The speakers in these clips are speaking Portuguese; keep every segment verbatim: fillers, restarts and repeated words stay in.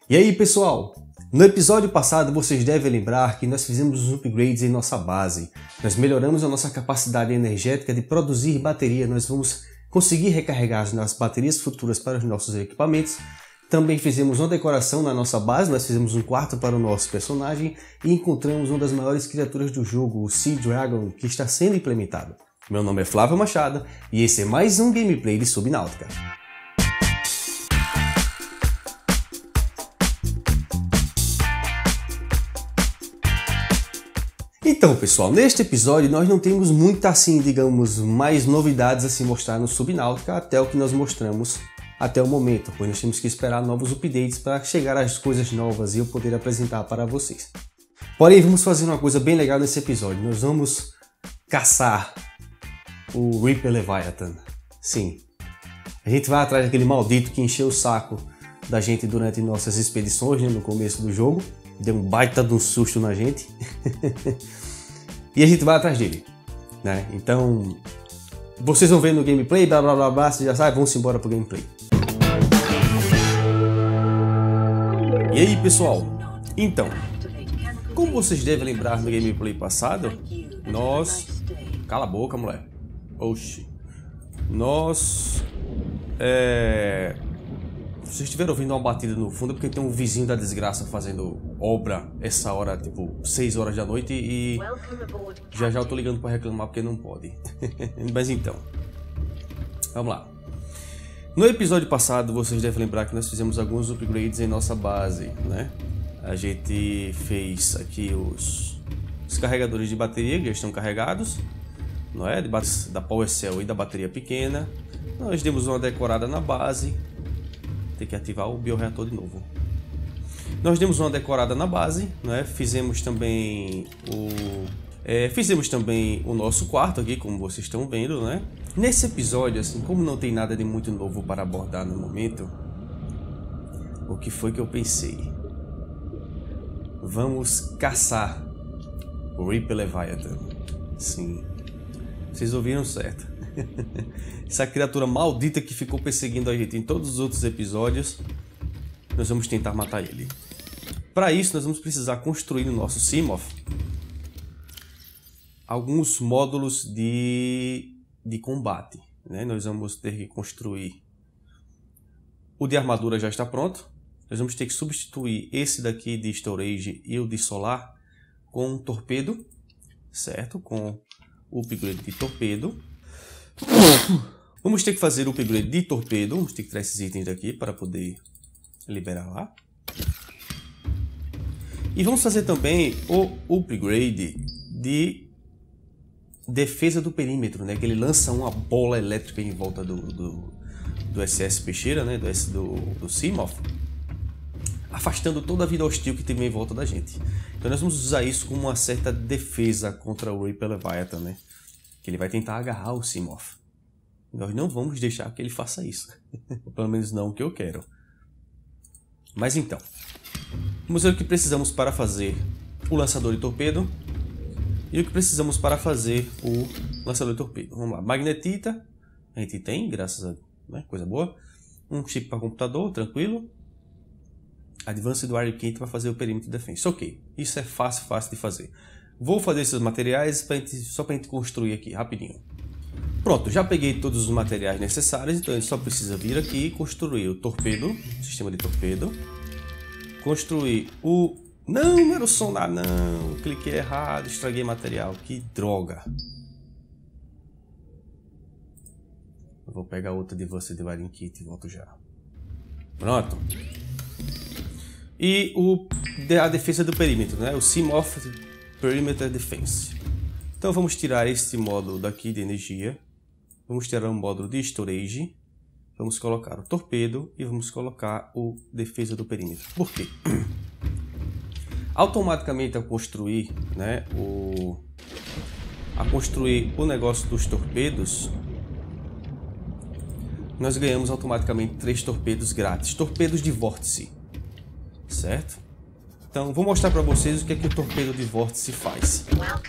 E aí pessoal, no episódio passado vocês devem lembrar que nós fizemos os upgrades em nossa base. Nós melhoramos a nossa capacidade energética de produzir bateria, nós vamos conseguir recarregar as baterias futuras para os nossos equipamentos. Também fizemos uma decoração na nossa base, nós fizemos um quarto para o nosso personagem e encontramos uma das maiores criaturas do jogo, o Sea Dragon, que está sendo implementado. Meu nome é Flávio Machado e esse é mais um gameplay de Subnáutica. Então pessoal, neste episódio nós não temos muita assim, digamos, mais novidades a se mostrar no Subnáutica até o que nós mostramos até o momento, pois nós temos que esperar novos updates para chegar às coisas novas e eu poder apresentar para vocês. Porém, vamos fazer uma coisa bem legal nesse episódio, nós vamos caçar o Reaper Leviathan. Sim, a gente vai atrás daquele maldito que encheu o saco da gente durante nossas expedições, né, no começo do jogo. Deu um baita de um susto na gente. E a gente vai atrás dele, né? Então, vocês vão ver no gameplay, blá blá blá blá, vocês já sabem, vamos embora pro gameplay. E aí pessoal, então, como vocês devem lembrar no gameplay passado, nós... Cala a boca, moleque. Oxi. Nós... É... Vocês estiveram ouvindo uma batida no fundo porque tem um vizinho da desgraça fazendo obra essa hora, tipo seis horas da noite, e já já eu tô ligando para reclamar porque não pode. Mas então, vamos lá. No episódio passado vocês devem lembrar que nós fizemos alguns upgrades em nossa base, né? A gente fez aqui os, os carregadores de bateria que já estão carregados, não é? Da Power Cell e da bateria pequena. Nós demos uma decorada na base. Tem que ativar o bioreator de novo. Nós demos uma decorada na base, né? Fizemos também o é, fizemos também o nosso quarto aqui, como vocês estão vendo, né? Nesse episódio, assim, como não tem nada de muito novo para abordar no momento, o que foi que eu pensei? Vamos caçar o Reaper Leviathan. Sim, vocês ouviram certo. Essa criatura maldita que ficou perseguindo a gente em todos os outros episódios, nós vamos tentar matar ele. Para isso, nós vamos precisar construir no nosso Seamoth alguns módulos de, de combate, né? Nós vamos ter que construir. O de armadura já está pronto. Nós vamos ter que substituir esse daqui de storage e o de solar com um torpedo, certo? Com o upgrade de torpedo. Vamos ter que fazer o upgrade de torpedo. Vamos ter que tirar esses itens daqui para poder liberar lá. E vamos fazer também o upgrade de defesa do perímetro, né? Que ele lança uma bola elétrica em volta do, do, do S S Peixeira, né? Do, do, do Seamoth, afastando toda a vida hostil que tem em volta da gente. Então nós vamos usar isso como uma certa defesa contra o Reaper Leviathan, né? Que ele vai tentar agarrar o Seamoth. Nós não vamos deixar que ele faça isso. Pelo menos não o que eu quero. Mas então, vamos ver o que precisamos para fazer o lançador de torpedo e o que precisamos para fazer o lançador de torpedo. Vamos lá, magnetita, a gente tem, graças a né, coisa boa. Um chip para computador, tranquilo. Advanced Wire Kit para fazer o perímetro de defesa. Ok, isso é fácil, fácil de fazer. Vou fazer esses materiais pra gente, só para a gente construir aqui, rapidinho. Pronto, já peguei todos os materiais necessários, então a gente só precisa vir aqui e construir o torpedo, sistema de torpedo. Construir o... Não, não era o sonar, não. Cliquei errado, estraguei material. Que droga. Eu vou pegar outra de você de Wiring Kit e volto já. Pronto. E o, a defesa do perímetro, né? O Seamoth Perimeter Defense. Então vamos tirar este módulo daqui de energia. Vamos tirar um módulo de storage. Vamos colocar o torpedo e vamos colocar o defesa do perímetro. Por quê? Automaticamente ao construir, né, o, a construir o negócio dos torpedos, nós ganhamos automaticamente três torpedos grátis, torpedos de vórtice, certo? Então vou mostrar para vocês o que é que o torpedo de vórtice faz.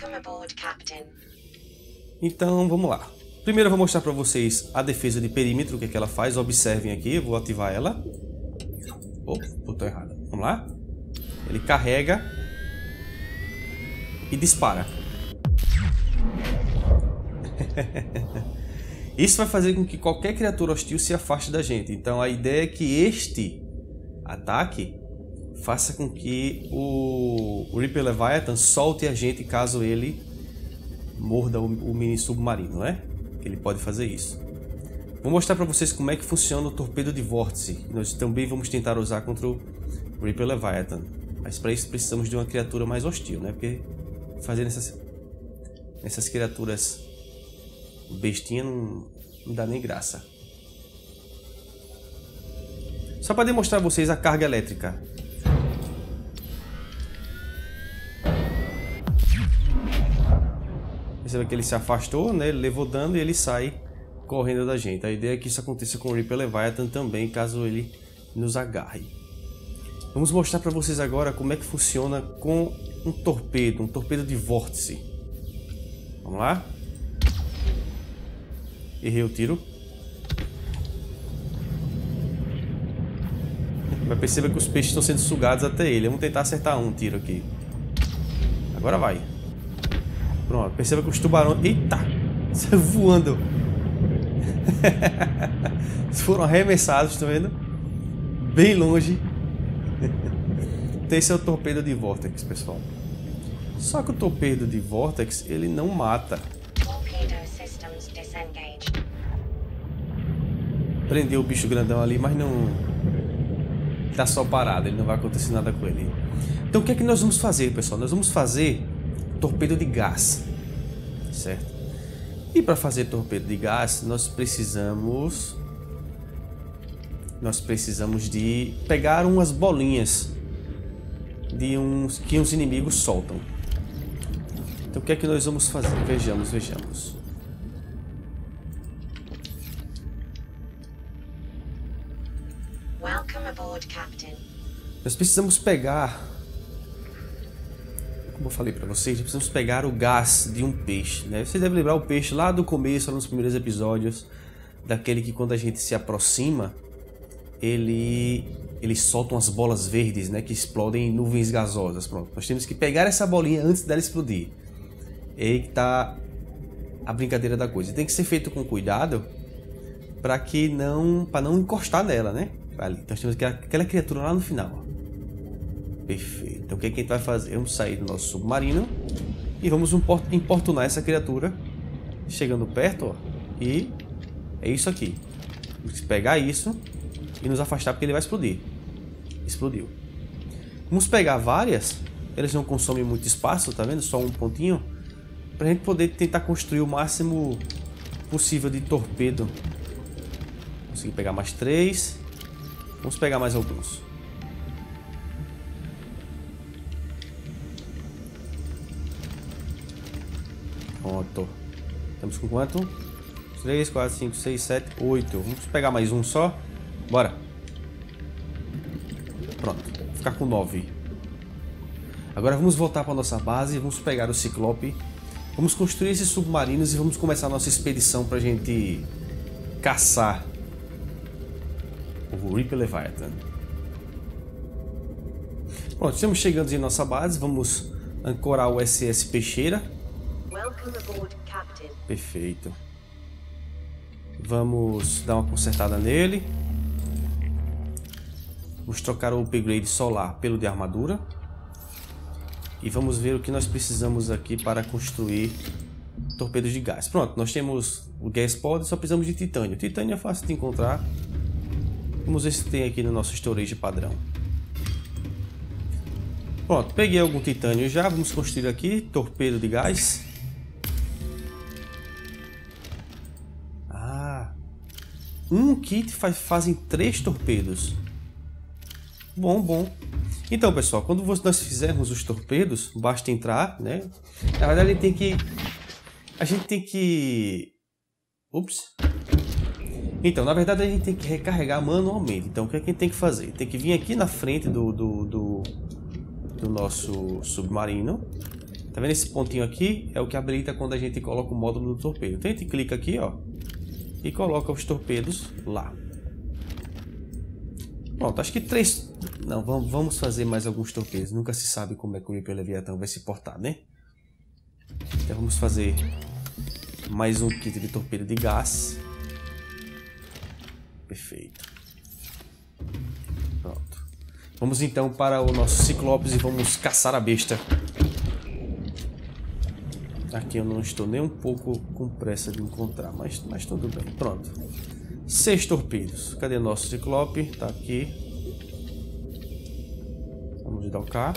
Então vamos lá. Primeiro eu vou mostrar para vocês a defesa de perímetro, o que é que ela faz. Observem aqui, eu vou ativar ela. Opa, botão errado. Vamos lá. Ele carrega e dispara. Isso vai fazer com que qualquer criatura hostil se afaste da gente. Então a ideia é que este ataque faça com que o, o Reaper Leviathan solte a gente caso ele morda o, o mini submarino, né? Ele pode fazer isso. Vou mostrar para vocês como é que funciona o torpedo de vórtice. Nós também vamos tentar usar contra o Reaper Leviathan. Mas para isso precisamos de uma criatura mais hostil, né? Porque fazer essas, essas criaturas bestinhas não, não dá nem graça. Só para demonstrar a vocês a carga elétrica. Perceba que ele se afastou, né? Ele levou dano e ele sai correndo da gente. A ideia é que isso aconteça com o Reaper Leviathan também, caso ele nos agarre. Vamos mostrar para vocês agora como é que funciona com um torpedo, um torpedo de vórtice. Vamos lá? Errei o tiro. Mas perceba que os peixes estão sendo sugados até ele. Vamos tentar acertar um tiro aqui. Agora vai. Pronto, perceba que os tubarões... Eita! Saiu voando. Foram arremessados, estão vendo? Bem longe. Então esse é o torpedo de Vortex, pessoal. Só que o torpedo de Vortex, ele não mata. Prendeu o bicho grandão ali, mas não... Tá só parado, ele não vai acontecer nada com ele. Então o que é que nós vamos fazer, pessoal? Nós vamos fazer torpedo de gás, certo? E para fazer torpedo de gás, nós precisamos... Nós precisamos de pegar umas bolinhas de uns que os inimigos soltam. Então o que é que nós vamos fazer? Vejamos, vejamos. Welcome aboard, Captain. Nós precisamos pegar, como eu falei para vocês, nós precisamos pegar o gás de um peixe, né? Vocês devem lembrar o peixe lá do começo, lá nos primeiros episódios, daquele que quando a gente se aproxima, ele, ele solta umas bolas verdes, né? Que explodem em nuvens gasosas. Pronto, nós temos que pegar essa bolinha antes dela explodir. É aí que tá a brincadeira da coisa. Tem que ser feito com cuidado para que não, para não encostar nela, né? Ali, nós temos aquela, aquela criatura lá no final. Ó. Perfeito. Então o que, é que a gente vai fazer? Vamos sair do nosso submarino e vamos importunar essa criatura. Chegando perto, ó, e é isso aqui. Vamos pegar isso e nos afastar porque ele vai explodir. Explodiu. Vamos pegar várias. Eles não consomem muito espaço, tá vendo? Só um pontinho. Pra gente poder tentar construir o máximo possível de torpedo. Consegui pegar mais três. Vamos pegar mais alguns. Pronto. Estamos com quanto? três, quatro, cinco, seis, sete, oito. Vamos pegar mais um só. Bora. Pronto. Vou ficar com nove. Agora vamos voltar para nossa base. Vamos pegar o Ciclope. Vamos construir esses submarinos e vamos começar a nossa expedição para a gente caçar o Reaper Leviathan. Pronto, estamos chegando em nossa base. Vamos ancorar o S S Peixeira. Welcome aboard, Captain. Perfeito. Vamos dar uma consertada nele. Vamos trocar o upgrade solar pelo de armadura. E vamos ver o que nós precisamos aqui para construir torpedos de gás. Pronto, nós temos o gas pod, só precisamos de titânio. Titânio é fácil de encontrar. Vamos ver se tem aqui no nosso storage padrão. Pronto, peguei algum titânio já. Vamos construir aqui torpedo de gás. Ah, um kit faz, fazem três torpedos. Bom, bom. Então, pessoal, quando nós fizermos os torpedos, basta entrar, né? Na verdade, ele tem que... A gente tem que... Ups. Então, na verdade, a gente tem que recarregar manualmente. Então, o que é que a gente tem que fazer? Tem que vir aqui na frente do, do, do, do nosso submarino. Tá vendo esse pontinho aqui? É o que habilita quando a gente coloca o módulo do torpedo. Então, a gente clica aqui, ó. E coloca os torpedos lá. Pronto, acho que três, Não, vamos, vamos fazer mais alguns torpedos. Nunca se sabe como é que o Reaper Leviathan vai se portar, né? Então vamos fazer mais um kit de torpedo de gás. Perfeito. Pronto. Vamos então para o nosso Ciclopes e vamos caçar a besta. Aqui eu não estou nem um pouco com pressa de encontrar, mas, mas tudo bem. Pronto. Seis torpedos. Cadê nosso Ciclope? Tá aqui. Vamos docar.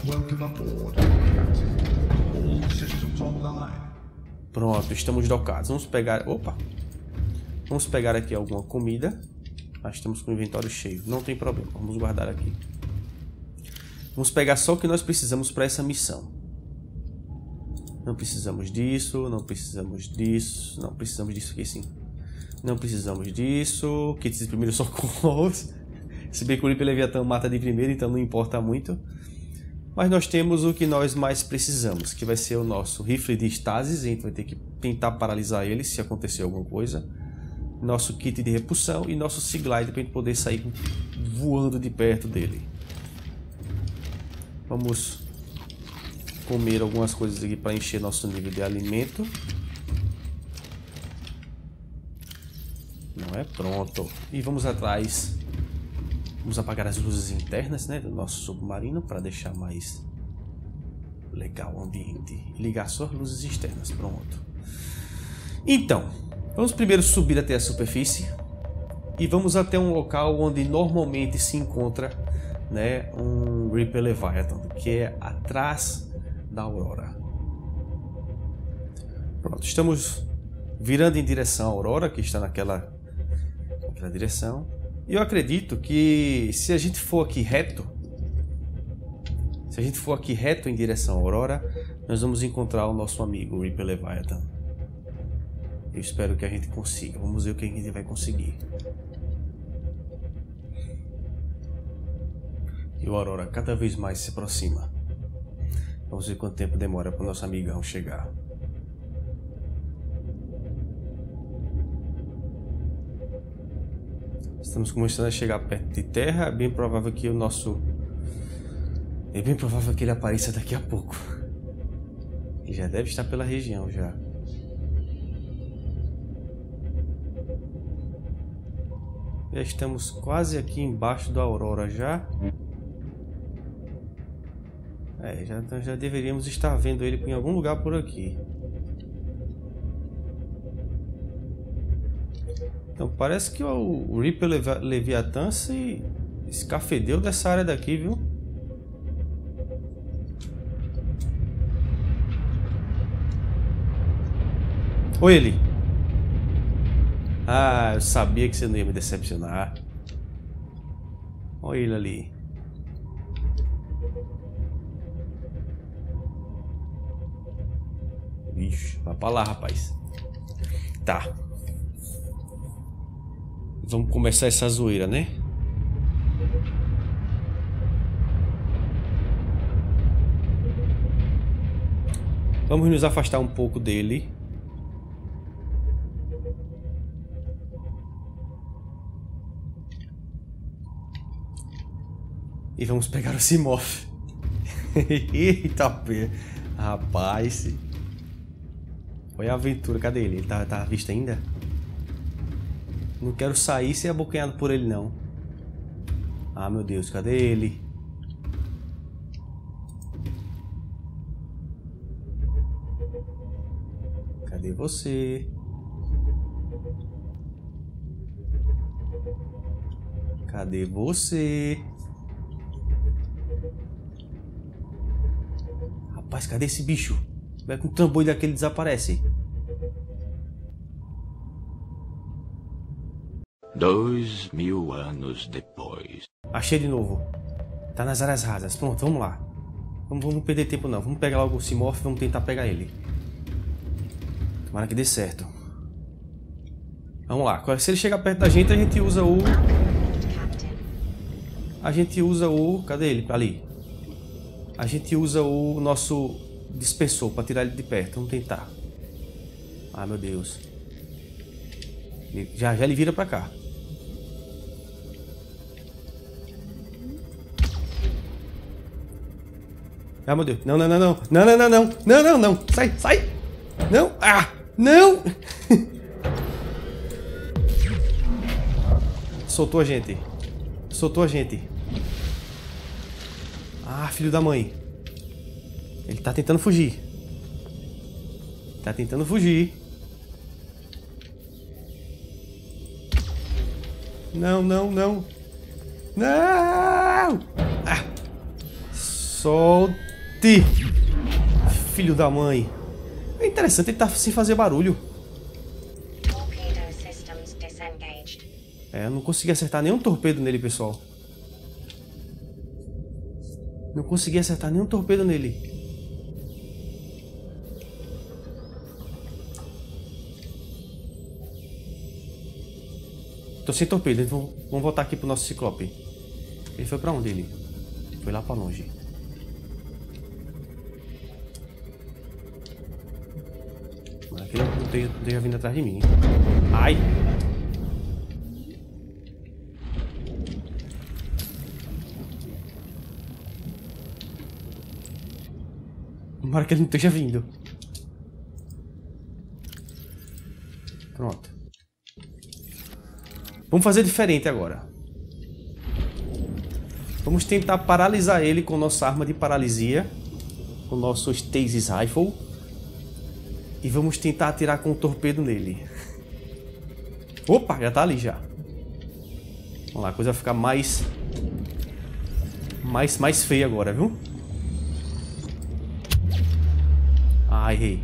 Pronto, estamos docados. Vamos pegar... Opa! Vamos pegar aqui alguma comida. Nós estamos com o inventário cheio. Não tem problema. Vamos guardar aqui. Vamos pegar só o que nós precisamos para essa missão. Não precisamos disso. Não precisamos disso. Não precisamos disso aqui sim. Não precisamos disso. Kits de primeiro socorros. Se bem que o Reaper Leviathan mata de primeiro, então não importa muito. Mas nós temos o que nós mais precisamos, que vai ser o nosso rifle de estasis. A gente vai ter que tentar paralisar ele se acontecer alguma coisa. Nosso kit de repulsão e nosso Sea Glide para a gente poder sair voando de perto dele. Vamos comer algumas coisas aqui para encher nosso nível de alimento. Não é? Pronto. E vamos atrás. Vamos apagar as luzes internas, né, do nosso submarino para deixar mais legal o ambiente. E ligar só as luzes externas. Pronto. Então, vamos primeiro subir até a superfície. E vamos até um local onde normalmente se encontra, né, um Reaper Leviathan, que é atrás da Aurora. Pronto, estamos virando em direção à Aurora, que está naquela, naquela direção. E eu acredito que se a gente for aqui reto, se a gente for aqui reto em direção à Aurora, nós vamos encontrar o nosso amigo o Reaper Leviathan. Eu espero que a gente consiga. Vamos ver o que a gente vai conseguir. E o Aurora cada vez mais se aproxima. Vamos ver quanto tempo demora para o nosso amigão chegar. Estamos começando a chegar perto de terra. É bem provável que o nosso... É bem provável que ele apareça daqui a pouco. Ele já deve estar pela região já. Já estamos quase aqui embaixo da Aurora já. É, já, já deveríamos estar vendo ele em algum lugar por aqui. Então parece que o Reaper Leviathan se escafedeu dessa área daqui, viu? Oi, ele. Ah, eu sabia que você não ia me decepcionar. Olha ele ali. Ixi, vai pra lá, rapaz. Tá. Vamos começar essa zoeira, né? Vamos nos afastar um pouco dele. E vamos pegar o Simoth. Eita, pê. Rapaz. Olha a aventura. Cadê ele? Ele tá, tá à vista ainda? Não quero sair ser abocanhado por ele, não. Ah, meu Deus. Cadê ele? Cadê você? Cadê você? Rapaz, cadê esse bicho? Vai com o trambolho daquele desaparece. Dois mil anos depois. Achei de novo. Tá nas áreas rasas. Pronto, vamos lá. Vamos, vamos perder tempo não. Vamos pegar logo o Simoth e vamos tentar pegar ele. Tomara que dê certo. Vamos lá. Se ele chegar perto da gente, a gente usa o... A gente usa o... Cadê ele? Ali. A gente usa o nosso dispersor para tirar ele de perto. Vamos tentar. Ah, meu Deus. Já, já ele vira para cá. Ah, meu Deus. Não, não, não, não. Não, não, não, não. Não, não, não. Sai, sai. Não. Ah, não. Soltou a gente. Soltou a gente. Ah, filho da mãe. Ele tá tentando fugir. Tá tentando fugir. Não, não, não. Não! Ah. Solte! Filho da mãe. É interessante, ele tá sem fazer barulho. É, eu não consegui acertar nenhum torpedo nele, pessoal. Não consegui acertar nenhum torpedo nele. Tô sem torpedo, então vamos voltar aqui pro nosso Ciclope. Ele foi pra onde ele? Foi lá pra longe. Mas aquele não esteja, não esteja vindo atrás de mim. Ai! Tomara que ele não esteja vindo. Pronto. Vamos fazer diferente agora. Vamos tentar paralisar ele com nossa arma de paralisia. Com o nosso Stasis Rifle. E vamos tentar atirar com um torpedo nele. Opa, já tá ali já. Vamos lá, a coisa vai ficar mais... Mais, mais feia agora, viu? Ah, errei.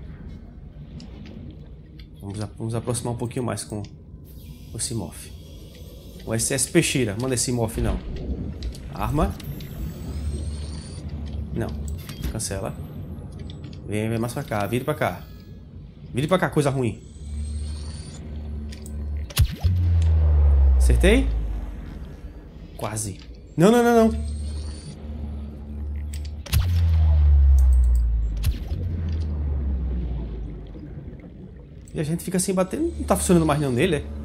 Vamos, vamos aproximar um pouquinho mais com o Simof. O S S Peixeira. Manda esse Simof não. Arma. Não. Cancela. Vem, vem mais pra cá. Vire pra cá. Vire pra cá, coisa ruim. Acertei? Quase. Não, não, não, não. E a gente fica assim batendo. Não tá funcionando mais não nele, é?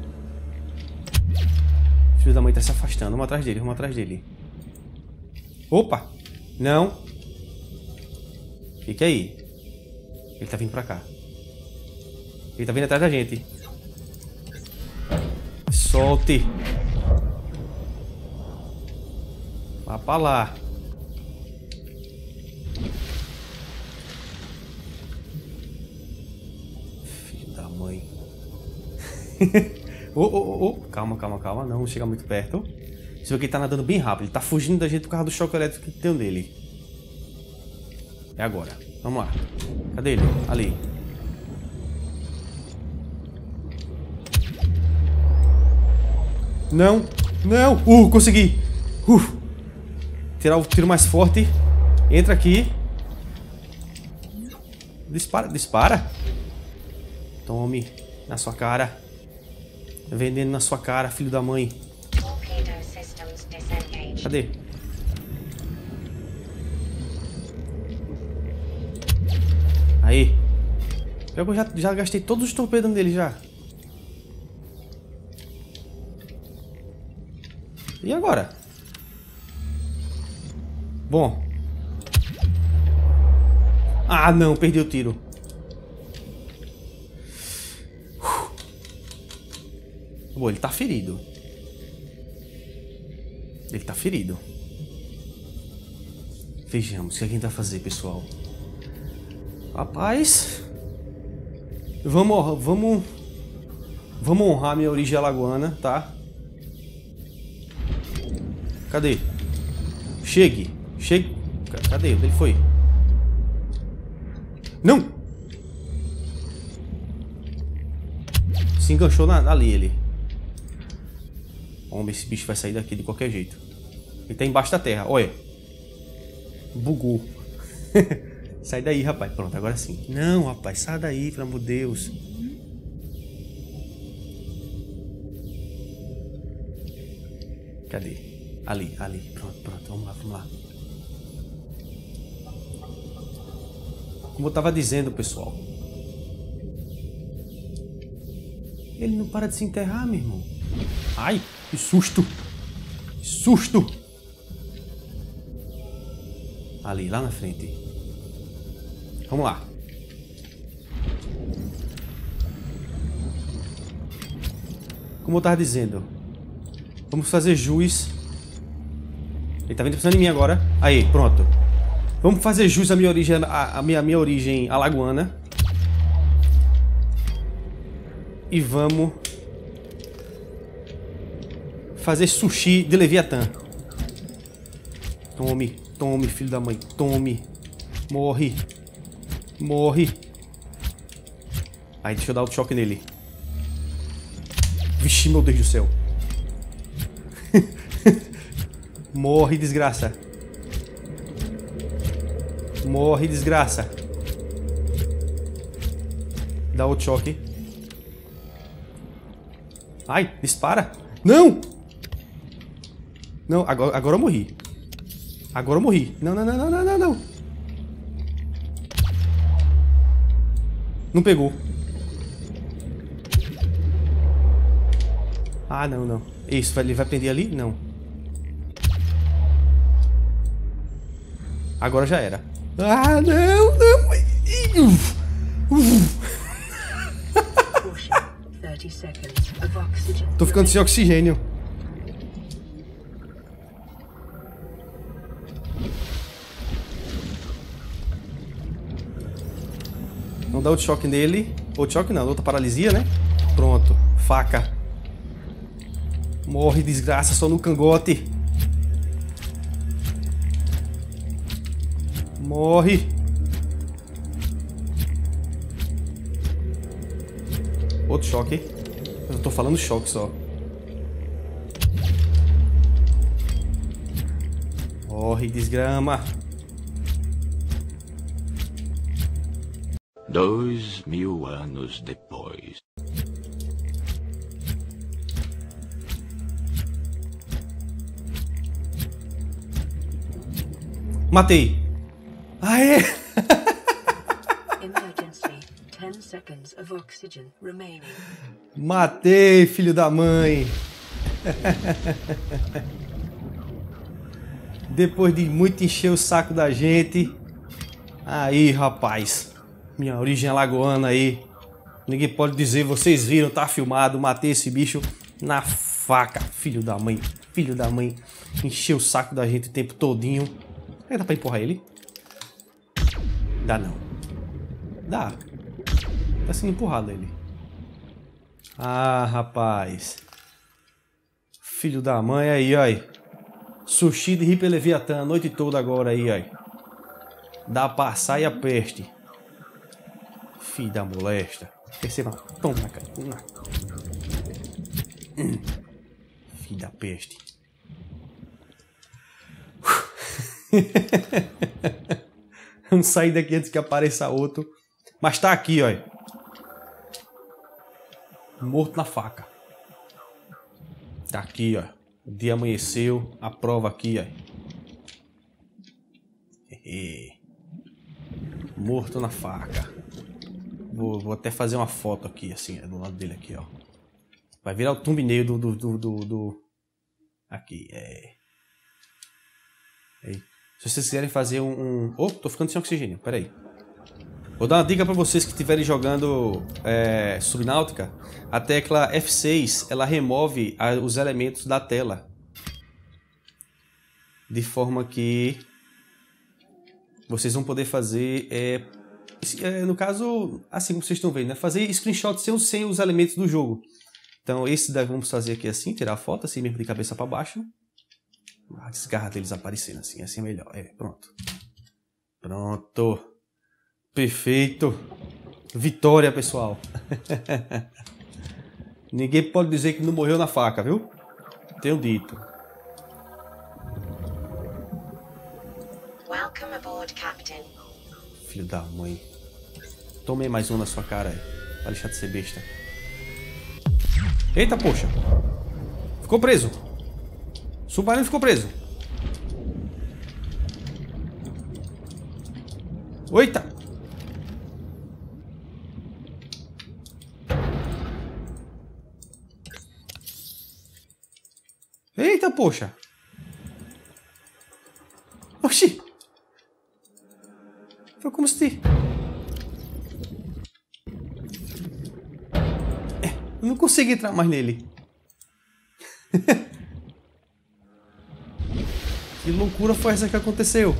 O filho da mãe tá se afastando. Vamos atrás dele, vamos atrás dele. Opa! Não! Fique aí. Ele tá vindo pra cá. Ele tá vindo atrás da gente. Solte! Vá pra lá. Filho da mãe. Oh, oh, oh, oh. Calma, calma, calma. Não chega muito perto. Você vê que ele tá nadando bem rápido. Ele tá fugindo da gente por causa do choque elétrico que tem nele. É agora. Vamos lá. Cadê ele? Ali. Não. Não. Uh, consegui. Uh. Tirar o tiro mais forte. Entra aqui. Dispara. Dispara. Tome. Na sua cara. Vendendo na sua cara, filho da mãe. Cadê? Aí. Eu já, já gastei todos os torpedos dele já. E agora? Bom. Ah, não. Perdi o tiro. Bom, ele tá ferido. Ele tá ferido. Vejamos o que a gente vai fazer, pessoal. Rapaz. Vamos, vamos... Vamos honrar minha origem alagoana, tá? Cadê? Chegue. Chegue. Cadê? Onde ele foi? Não! Se enganchou na, ali, ele. Homem, esse bicho vai sair daqui de qualquer jeito. Ele tá embaixo da terra, olha. Bugou. Sai daí, rapaz. Pronto, agora sim. Não, rapaz, sai daí, pelo amor de Deus. Cadê? Ali, ali. Pronto, pronto. Vamos lá, vamos lá. Como eu tava dizendo, pessoal. Ele não para de se enterrar, meu irmão. Ai, que susto. Que susto. Ali, lá na frente. Vamos lá. Como eu tava dizendo, vamos fazer jus. Ele tá vindo pensando em mim agora. Aí, pronto. Vamos fazer jus à minha origem, à, à minha, à minha origem alagoana. E vamos fazer sushi de Leviatã. Tome, tome, filho da mãe, tome. Morre. Morre. Aí, deixa eu dar o choque nele. Vixe, meu Deus do céu. Morre, desgraça. Morre, desgraça. Dá o choque. Ai, dispara. Não! Não, agora, agora eu morri. Agora eu morri. Não, não, não, não, não, não, não. Não pegou. Ah, não, não. Isso, ele vai prender ali? Não. Agora já era. Ah, não, não. Tô ficando sem oxigênio. Não dá o choque nele. Ou choque não, outra paralisia, né? Pronto, faca. Morre, desgraça, só no cangote. Morre. Outro choque. Eu tô falando choque só. Morre, desgrama. Dois mil anos depois. Matei. Aê! Emergency. ten seconds of oxygen remaining. Matei, filho da mãe. Depois de muito encher o saco da gente. Aí, rapaz. Minha origem alagoana aí. Ninguém pode dizer, vocês viram, tá filmado. Matei esse bicho na faca. Filho da mãe. Filho da mãe. Encheu o saco da gente o tempo todinho. É, dá pra empurrar ele? Dá não. Dá. Tá sendo empurrado ele. Ah, rapaz. Filho da mãe aí, ó. Sushi de Reaper Leviatã a noite toda agora aí, ó. Dá passar e a peste. Filho da molesta. Perceba. Toma na cara. Hum. Filho da peste. Vamos sair daqui antes que apareça outro. Mas tá aqui, ó. Morto na faca. Tá aqui, ó. O dia amanheceu. A prova aqui, ó. Morto na faca. Vou, vou até fazer uma foto aqui, assim, do lado dele aqui, ó. Vai virar o thumbnail do... do, do, do, do... Aqui, é... Aí. Se vocês quiserem fazer um... um... Oh, tô ficando sem oxigênio, peraí. Vou dar uma dica para vocês que estiverem jogando é, Subnautica. A tecla F seis, ela remove a, os elementos da tela. De forma que vocês vão poder fazer... É, é, no caso, assim como vocês estão vendo, né? Fazer screenshot sem, sem os elementos do jogo. Então esse daí vamos fazer aqui assim, tirar a foto assim mesmo de cabeça para baixo. A desgarra deles aparecendo assim, assim é melhor. É, pronto. Pronto. Perfeito. Vitória, pessoal. Ninguém pode dizer que não morreu na faca, viu? Tenho dito. Welcome aboard, Captain. Filho da mãe. Tomei mais um na sua cara aí. Pra deixar de ser besta. Eita, poxa. Ficou preso. O submarino ficou preso. Eita. Eita, poxa. Oxi. como se... É, eu não consigo entrar mais nele. Que loucura foi essa que aconteceu?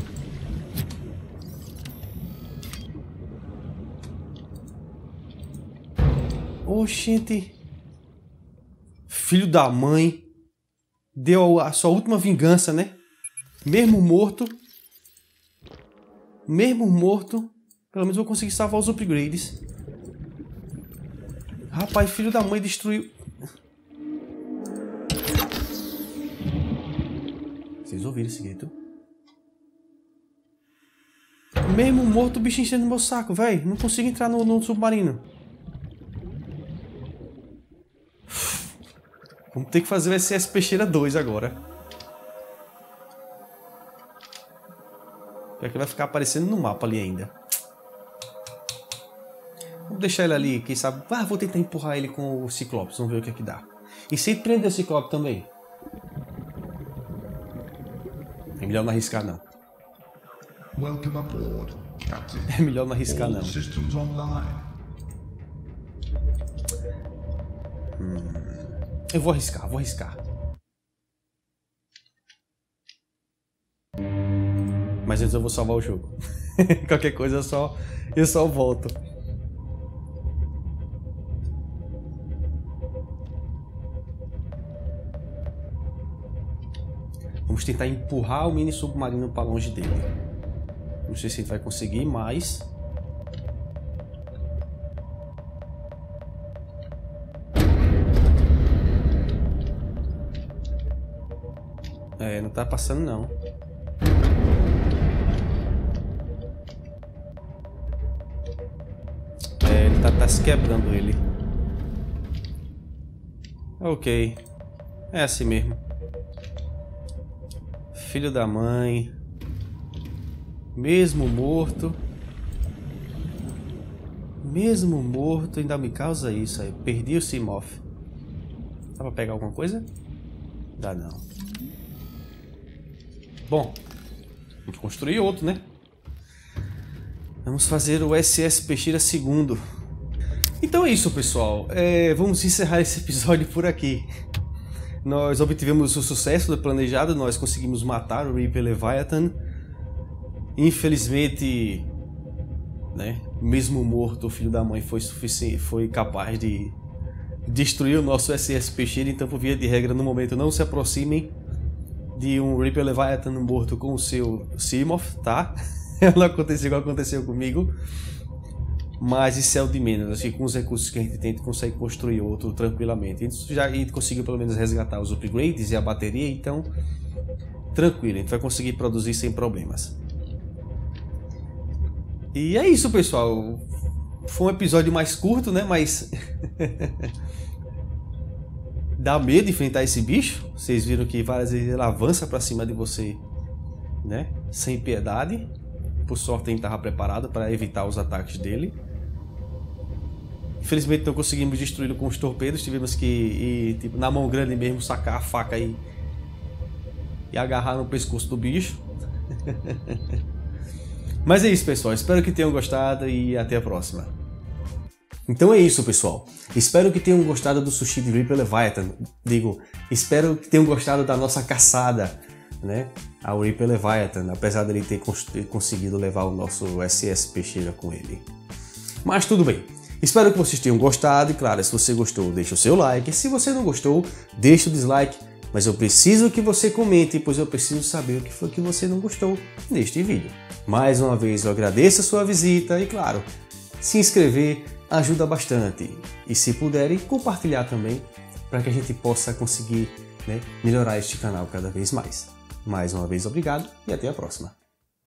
Oxente. Filho da mãe. Deu a sua última vingança, né? Mesmo morto. Mesmo morto. Pelo menos eu vou conseguir salvar os upgrades. Rapaz, filho da mãe destruiu... Vocês ouviram esse grito? Mesmo morto, o bicho enchendo meu saco, velho. Não consigo entrar no, no submarino. Vamos ter que fazer o S S Peixeira dois agora. Pior que vai ficar aparecendo no mapa ali ainda. Vamos deixar ele ali, quem sabe... Ah, vou tentar empurrar ele com o Ciclopes, vamos ver o que é que dá. E se prender o Ciclope também? É melhor não arriscar, não. Welcome aboard, Captain. É melhor não arriscar, não. Systems online. Hum, eu vou arriscar, vou arriscar. Mas antes eu vou salvar o jogo. Qualquer coisa eu só, eu só volto. Vamos tentar empurrar o mini submarino para longe dele. Não sei se a gente vai conseguir, mas... É, não tá passando não. É, ele tá, tá se quebrando ele. Ok. É assim mesmo. Filho da mãe. Mesmo morto. Mesmo morto ainda me causa isso aí. Perdi o Seamoth. Dá pra pegar alguma coisa? Dá não. Bom, vamos construir outro, né? Vamos fazer o S S Peixeira segundo. Então é isso, pessoal. É, vamos encerrar esse episódio por aqui. Nós obtivemos o sucesso do planejado, nós conseguimos matar o Reaper Leviathan. Infelizmente, né, mesmo morto, o filho da mãe foi, suficiente, foi capaz de destruir o nosso S S Peixeira, então por via de regra, no momento, não se aproximem de um Reaper Leviathan morto com o seu Seamoth, tá? Não aconteceu igual aconteceu comigo. Mas isso é o de menos, assim, com os recursos que a gente tem, a gente consegue construir outro tranquilamente. A gente já a gente conseguiu pelo menos resgatar os upgrades e a bateria, então tranquilo, a gente vai conseguir produzir sem problemas. E é isso, pessoal. Foi um episódio mais curto, né? Mas dá medo enfrentar esse bicho. Vocês viram que várias vezes ele avança pra cima de você, né? Sem piedade. Por sorte a gente estava preparado para evitar os ataques dele. Infelizmente não conseguimos destruí-lo com os torpedos. Tivemos que ir tipo, na mão grande mesmo, sacar a faca e, e agarrar no pescoço do bicho. Mas é isso, pessoal. Espero que tenham gostado e até a próxima. Então é isso, pessoal. Espero que tenham gostado do sushi de Reaper Leviathan. Digo, espero que tenham gostado da nossa caçada, né, ao Reaper Leviathan, apesar dele ter conseguido levar o nosso S S Peixeira com ele. Mas tudo bem. Espero que vocês tenham gostado e, claro, se você gostou, deixa o seu like. Se você não gostou, deixa o dislike. Mas eu preciso que você comente, pois eu preciso saber o que foi que você não gostou neste vídeo. Mais uma vez, eu agradeço a sua visita e, claro, se inscrever ajuda bastante. E se puderem, compartilhar também, para que a gente possa conseguir, né, melhorar este canal cada vez mais. Mais uma vez, obrigado e até a próxima.